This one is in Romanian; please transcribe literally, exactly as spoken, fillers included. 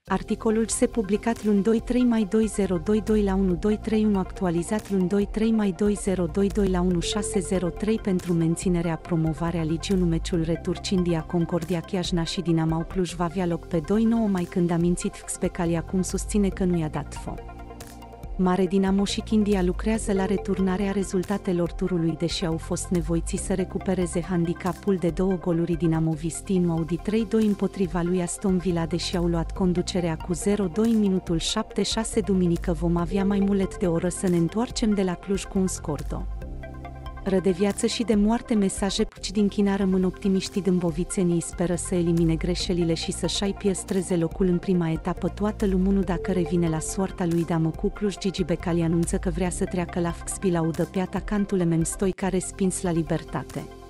Articolul se publicat luni doi trei mai două mii douăzeci și doi la unu doi trei unu actualizat luni doi trei mai două mii douăzeci și doi la unu șase zero trei pentru menținerea promovarea Ligiunu meciul retur Cindia Concordia Chiajna și Dinamo Cluj va avea loc pe doi nouă mai când a mințit Fxpecali acum susține că nu i-a dat fo. Mare Dinamo și Chindia lucrează la returnarea rezultatelor turului deși au fost nevoiți să recupereze handicapul de două goluri. Dinamovistii nu au trei doi împotriva lui Aston Villa deși au luat conducerea cu zero doi în minutul șaptezeci și șase. Duminică vom avea mai mult de o oră să ne întoarcem de la Cluj cu un scor doi. Ră de viață și de moarte mesaje puci din China rămân optimiștii dâmbovițenii speră să elimine greșelile și să-și păstreze locul în prima etapă toată lumea dacă revine la soarta lui Dinamo cu Cluj. Gigi Becali anunță că vrea să treacă la Fxpi laudă pe atacantul Emen Stoica respins la Libertate.